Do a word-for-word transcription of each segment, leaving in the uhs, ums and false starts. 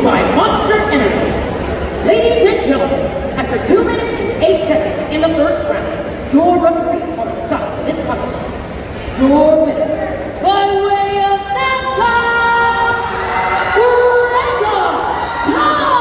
fueled by Monster Energy. Ladies and gentlemen, after two minutes and eight seconds in the first round, your referees are to stop to this contest. Your winner, by way of knockout, Randall Tom!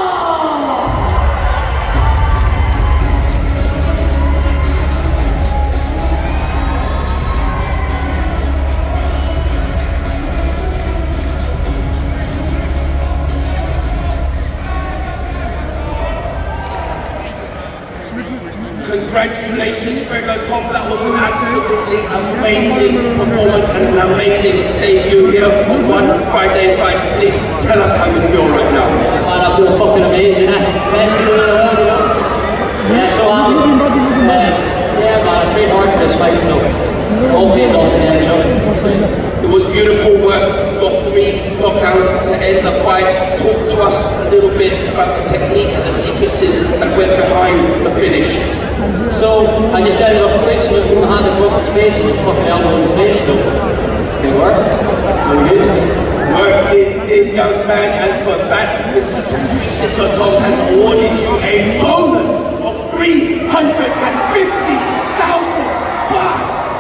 Congratulations, Gregor Tom. That was an absolutely amazing performance and an amazing debut here on One Friday Fights. Please tell us how you feel right now. Man, I feel fucking amazing, eh? Best game in the world, you know? Yeah, so happy. Uh, yeah, man, I trained hard for this fight, so all pays off in the end, you know? It was beautiful work. You got three knockdowns to end the fight. Talk to us a little bit about the technique and the sequences that went behind the finish. So, I just ended up clinching with my hand across his face and just fucking elbow in his face, so it worked. Really good. Worked it did, young man, and for that, Mister Tattoo Tom has awarded you a bonus of three hundred fifty thousand baht.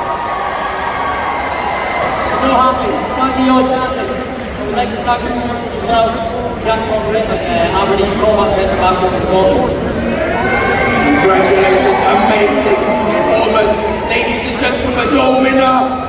So happy. Thank you, your champion. I would like to thank the sponsors as well. Jack's on Britain, uh, Aberdeen Combat Centre back home in Scotland. Congratulations, amazing performance. Ladies and gentlemen, your winner,